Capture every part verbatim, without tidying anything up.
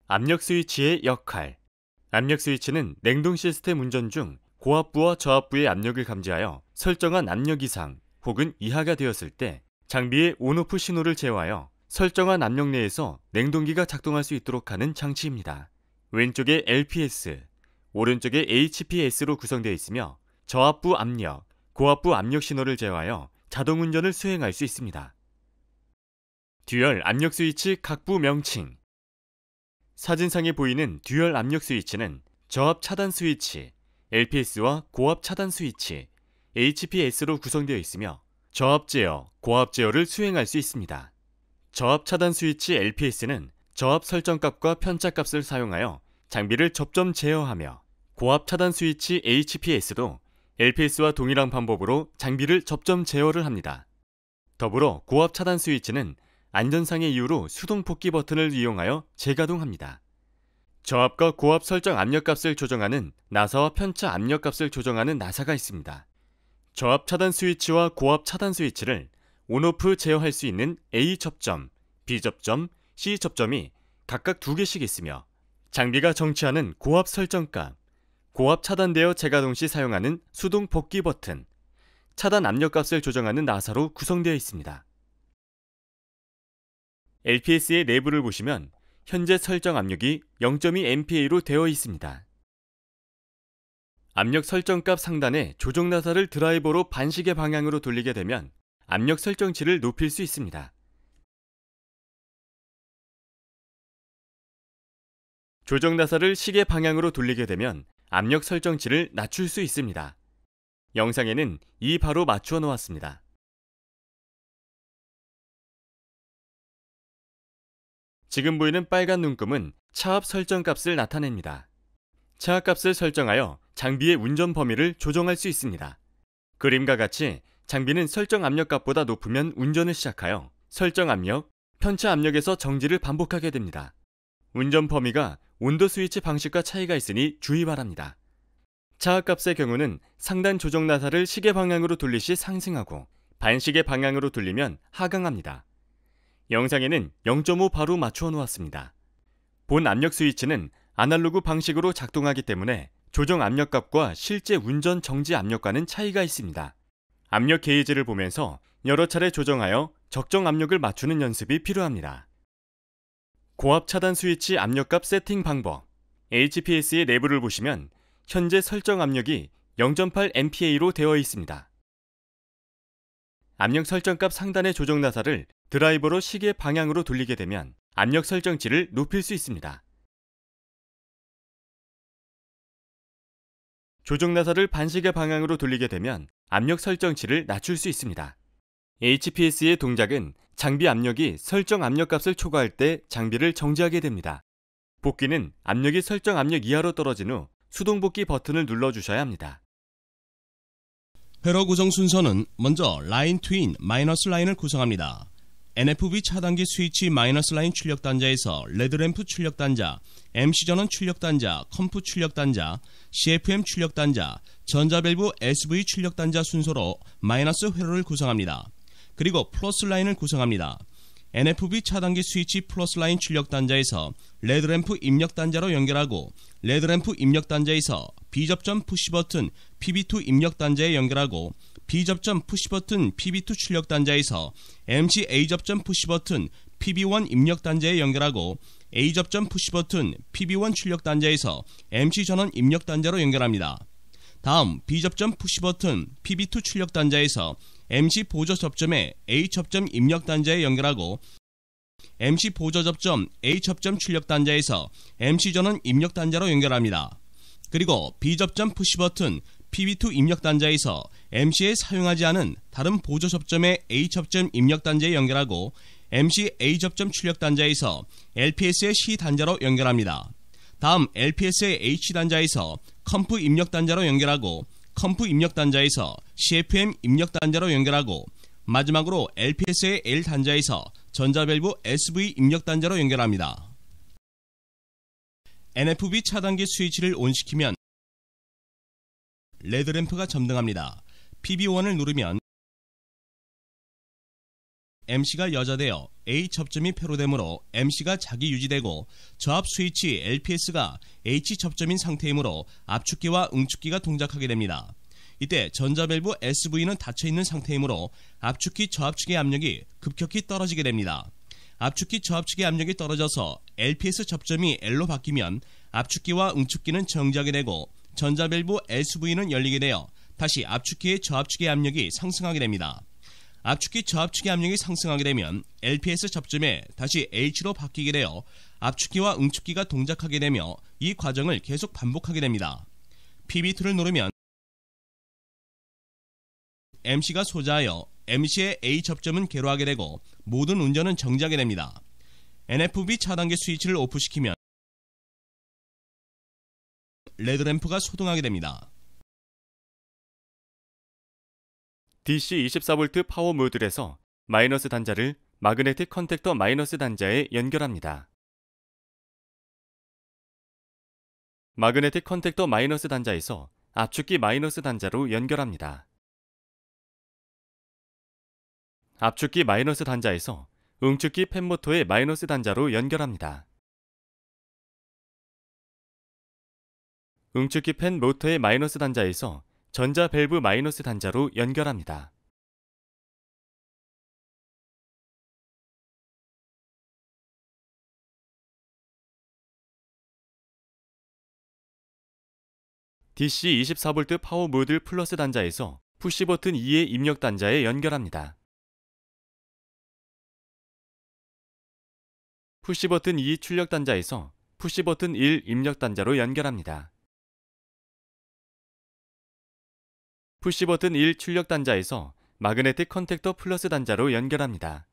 압력 스위치의 역할. 압력 스위치는 냉동 시스템 운전 중 고압부와 저압부의 압력을 감지하여 설정한 압력 이상 혹은 이하가 되었을 때 장비의 온오프 신호를 제어하여 설정한 압력 내에서 냉동기가 작동할 수 있도록 하는 장치입니다. 왼쪽에 엘피에스, 오른쪽에 에이치피에스로 구성되어 있으며 저압부 압력, 고압부 압력 신호를 제어하여 자동 운전을 수행할 수 있습니다. 듀얼 압력 스위치 각부 명칭. 사진상에 보이는 듀얼 압력 스위치는 저압 차단 스위치, 엘피에스와 고압 차단 스위치, 에이치피에스로 구성되어 있으며 저압 제어, 고압 제어를 수행할 수 있습니다. 저압 차단 스위치 엘피에스는 저압 설정값과 편차값을 사용하여 장비를 접점 제어하며 고압 차단 스위치 에이치피에스도 엘피에스와 동일한 방법으로 장비를 접점 제어를 합니다. 더불어 고압 차단 스위치는 안전상의 이유로 수동 복귀 버튼을 이용하여 재가동합니다. 저압과 고압 설정 압력값을 조정하는 나사와 편차 압력값을 조정하는 나사가 있습니다. 저압 차단 스위치와 고압 차단 스위치를 온오프 제어할 수 있는 A 접점, B 접점, C 접점이 각각 두 개씩 있으며 장비가 정취하는 고압 설정값, 고압 차단되어 재가동 시 사용하는 수동 복귀 버튼, 차단 압력값을 조정하는 나사로 구성되어 있습니다. 엘피에스의 내부를 보시면 현재 설정 압력이 영 점 이 엠피에이로 되어 있습니다. 압력 설정값 상단에 조정 나사를 드라이버로 반시계 방향으로 돌리게 되면 압력 설정치를 높일 수 있습니다. 조정 나사를 시계 방향으로 돌리게 되면 압력 설정치를 낮출 수 있습니다. 영상에는 이 바로 맞추어 놓았습니다. 지금 보이는 빨간 눈금은 차압 설정값을 나타냅니다. 차압값을 설정하여 장비의 운전 범위를 조정할 수 있습니다. 그림과 같이 장비는 설정 압력값보다 높으면 운전을 시작하여 설정 압력, 편차 압력에서 정지를 반복하게 됩니다. 운전 범위가 온도 스위치 방식과 차이가 있으니 주의 바랍니다. 차압값의 경우는 상단 조정 나사를 시계 방향으로 돌릴 시 상승하고 반시계 방향으로 돌리면 하강합니다. 영상에는 영 점 오 바로 맞추어 놓았습니다. 본 압력 스위치는 아날로그 방식으로 작동하기 때문에 조정 압력값과 실제 운전 정지 압력과는 차이가 있습니다. 압력 게이지를 보면서 여러 차례 조정하여 적정 압력을 맞추는 연습이 필요합니다. 고압 차단 스위치 압력값 세팅 방법. 에이치피에스의 내부를 보시면 현재 설정 압력이 영 점 팔 엠피에이로 되어 있습니다. 압력 설정값 상단의 조정 나사를 드라이버로 시계 방향으로 돌리게 되면 압력 설정치를 높일 수 있습니다. 조정 나사를 반시계 방향으로 돌리게 되면 압력 설정치를 낮출 수 있습니다. 에이치피에스의 동작은 장비 압력이 설정 압력값을 초과할 때 장비를 정지하게 됩니다. 복귀는 압력이 설정 압력 이하로 떨어진 후 수동 복귀 버튼을 눌러주셔야 합니다. 회로 구성 순서는 먼저 라인 트윈 마이너스 라인을 구성합니다. 엔에프비 차단기 스위치 마이너스 라인 출력 단자에서 레드램프 출력 단자, 엠씨 전원 출력 단자, 컴프 출력 단자, 씨에프엠 출력 단자, 전자밸브 에스브이 출력 단자 순서로 마이너스 회로를 구성합니다. 그리고 플러스 라인을 구성합니다. 엔에프비 차단기 스위치 플러스 라인 출력 단자에서 레드램프 입력 단자로 연결하고 레드램프 입력 단자에서 B접점 푸시버튼 피비투 입력 단자에 연결하고 B접점 푸시버튼 피비투 출력 단자에서 엠씨 A접점 푸시버튼 피비원 입력 단자에 연결하고 A접점 푸시버튼 피비원 출력 단자에서 엠씨 전원 입력 단자로 연결합니다. 다음 B접점 푸시버튼 피비투 출력 단자에서 엠씨 보조 접점에 A 접점 입력 단자에 연결하고 엠씨 보조 접점 A 접점 출력 단자에서 엠씨 전원 입력 단자로 연결합니다. 그리고 B접점 푸시버튼 피비투 입력 단자에서 엠씨에 사용하지 않은 다른 보조 접점에 A 접점 입력 단자에 연결하고 엠씨 A 접점 출력 단자에서 엘피에스의 C 단자로 연결합니다. 다음 엘피에스의 H 단자에서 컴프 입력 단자로 연결하고 컴프 입력 단자에서 씨에프엠 입력 단자로 연결하고 마지막으로 엘피에스의 L 단자에서 전자밸브 에스브이 입력 단자로 연결합니다. 엔에프비 차단기 스위치를 온시키면 레드램프가 점등합니다. 피비원을 누르면 엠씨가 여자되어 A 접점이 폐로되므로 엠씨가 자기 유지되고 저압 스위치 엘피에스가 H 접점인 상태이므로 압축기와 응축기가 동작하게 됩니다. 이때 전자밸브 에스브이는 닫혀있는 상태이므로 압축기 저압축의 압력이 급격히 떨어지게 됩니다. 압축기 저압축의 압력이 떨어져서 엘피에스 접점이 L로 바뀌면 압축기와 응축기는 정지하게 되고 전자밸브 에스브이는 열리게 되어 다시 압축기의 저압축의 압력이 상승하게 됩니다. 압축기 저압축의 압력이 상승하게 되면 엘피에스 접점에 다시 H로 바뀌게 되어 압축기와 응축기가 동작하게 되며 이 과정을 계속 반복하게 됩니다. 피비이를 누르면 엠씨가 소자하여 엠씨의 A 접점은 개로하게 되고 모든 운전은 정지하게 됩니다. 엔에프브이 차단기 스위치를 오프시키면 레드램프가 소등하게 됩니다. 디씨 이십사 볼트 파워 모듈에서 마이너스 단자를 마그네틱 컨택터 마이너스 단자에 연결합니다. 마그네틱 컨택터 마이너스 단자에서 압축기 마이너스 단자로 연결합니다. 압축기 마이너스 단자에서 응축기 팬모터의 마이너스 단자로 연결합니다. 응축기 팬 모터의 마이너스 단자에서 전자 밸브 마이너스 단자로 연결합니다. 디씨 이십사 볼트 파워 모듈 플러스 단자에서 푸시 버튼 이의 입력 단자에 연결합니다. 푸시 버튼 이 출력 단자에서 푸시 버튼 일 입력 단자로 연결합니다. 푸시 버튼 일 출력 단자에서 마그네틱 컨택터 플러스 단자로 연결합니다.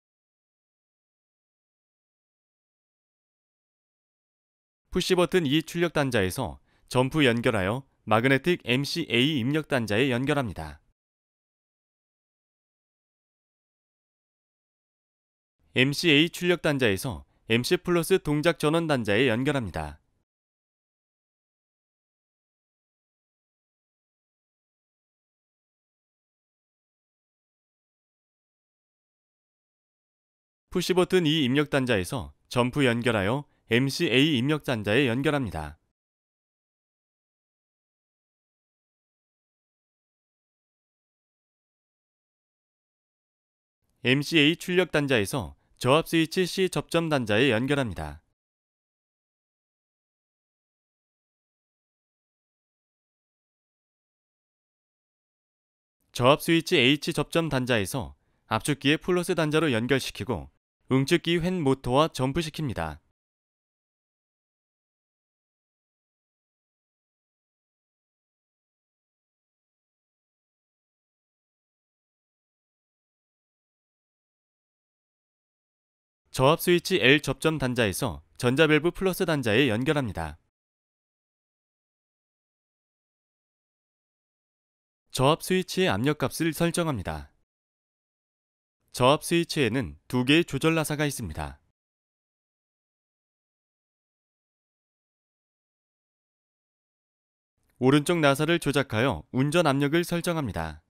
푸시 버튼 이 출력 단자에서 점프 연결하여 마그네틱 엠씨에이 입력 단자에 연결합니다. 엠씨에이 출력 단자에서 엠씨 플러스 동작 전원 단자에 연결합니다. 푸시 버튼 이 입력 단자에서 점프 연결하여 엠씨에이 입력 단자에 연결합니다. 엠씨에이 출력 단자에서 저압 스위치 C 접점 단자에 연결합니다. 저압 스위치 H 접점 단자에서 압축기의 플러스 단자로 연결시키고 응축기 횡 모터와 점프시킵니다. 저압 스위치 L 접점 단자에서 전자밸브 플러스 단자에 연결합니다. 저압 스위치의 압력값을 설정합니다. 저압 스위치에는 두 개의 조절 나사가 있습니다. 오른쪽 나사를 조작하여 운전 압력을 설정합니다.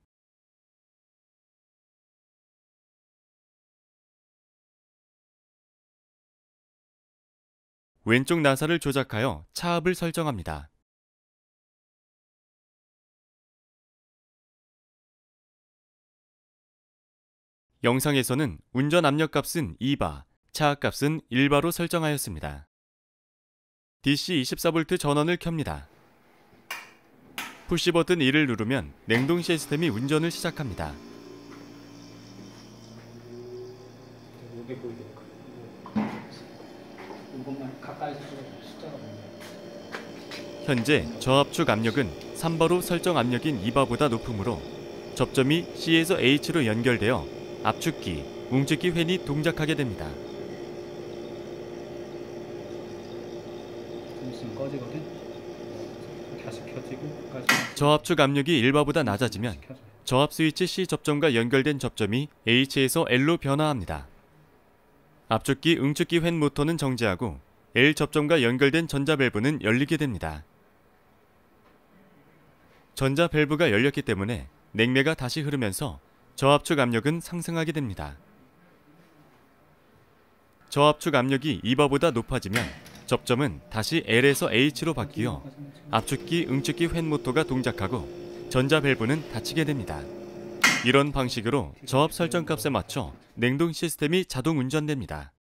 왼쪽 나사를 조작하여 차압을 설정합니다. 영상에서는 운전 압력값은 이 바, 차압값은 일 바로 설정하였습니다. 디씨 이십사 볼트 전원을 켭니다. 푸시 버튼 이를 누르면 냉동 시스템이 운전을 시작합니다. 여기 보이게 이것만 가까이서 찍어도 숫자가 보이네. 현재 저압축 압력은 삼 바로 설정 압력인 이 바보다 높으므로 접점이 C에서 H로 연결되어 압축기, 웅축기 횡이 동작하게 됩니다. 좀 있으면 꺼지거든. 다시 켜지고 까지. 저압축 압력이 일 바보다 낮아지면 저압 스위치 C 접점과 연결된 접점이 H에서 L로 변화합니다. 압축기, 응축기 횡 모터는 정지하고 L 접점과 연결된 전자 밸브는 열리게 됩니다. 전자 밸브가 열렸기 때문에 냉매가 다시 흐르면서 저압축 압력은 상승하게 됩니다. 저압축 압력이 이 바보다 높아지면 접점은 다시 L에서 H로 바뀌어 압축기, 응축기 홱모터가 동작하고 전자 밸브는 닫히게 됩니다. 이런 방식으로 저압 설정 값에 맞춰 냉동 시스템이 자동 운전됩니다.